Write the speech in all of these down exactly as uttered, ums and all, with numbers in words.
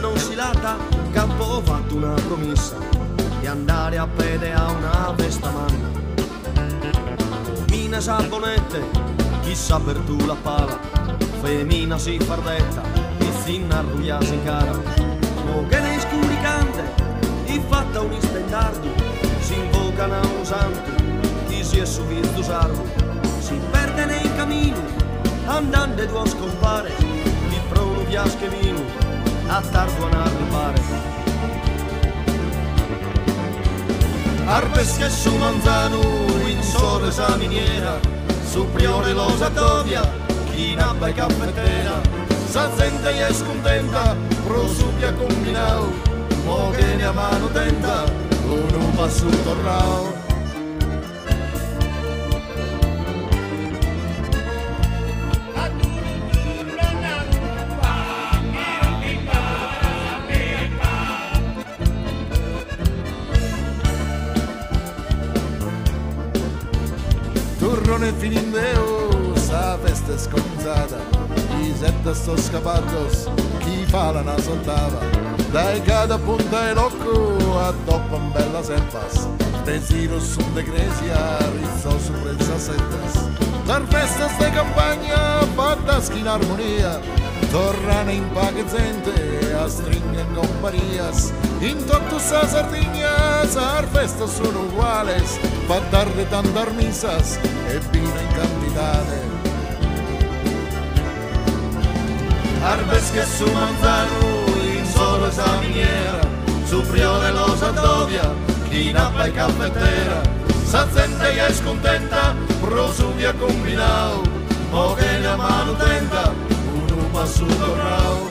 non si lata, che avevo fatto una promessa di andare a piedi a una festa manna. Mina sabbonette, chissà per tu la pala, femmina si fardetta, e finna arrugliasi in cara. O che nei scuri cante, e fatta un istendardo, si invocano a un santo, chi si è subito sardo, si perde nei cammini, andando e a scompare, di prono fiasche vino, a tardo a arrivare. Arbes che su manzano, in sole sa miniera, su priore lo satovia, chi nabba e caffettera, sa gente e scontenta, prosupia combinao, mo che ne a mano tenta, uno va su tornao. Turrone finindeo, sa festa è scominciata, chi sette sto scappatos, chi fa la nasottava, dai cada punta e locco, a dopo un bella sempas, desiro su de grecia, rizzo su presa settas, la festa ste campagna, fatta in armonia, tornane in paghezente, a stringe in comparias, in tutto sa Sardegna, sa festa sono uguales, fa tarde tante misas e vino in quantitate. Arbes che su manzano, in solo sa miniera, su priore lo satovia, chi nappa e caffettera, sa gente e scontenta, prosuvia combinao, mo che ne a mano tenta, uno va su tornao.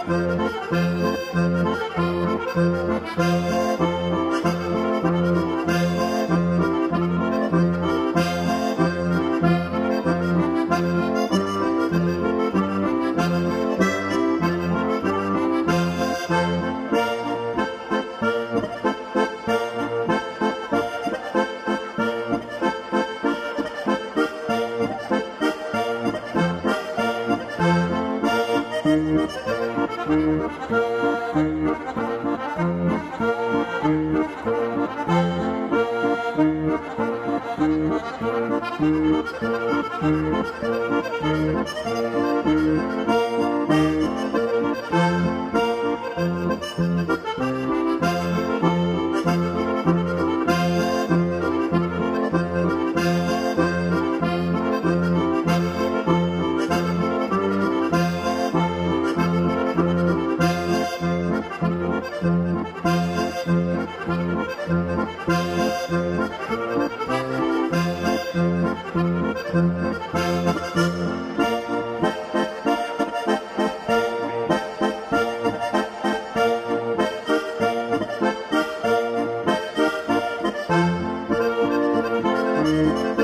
Thank you.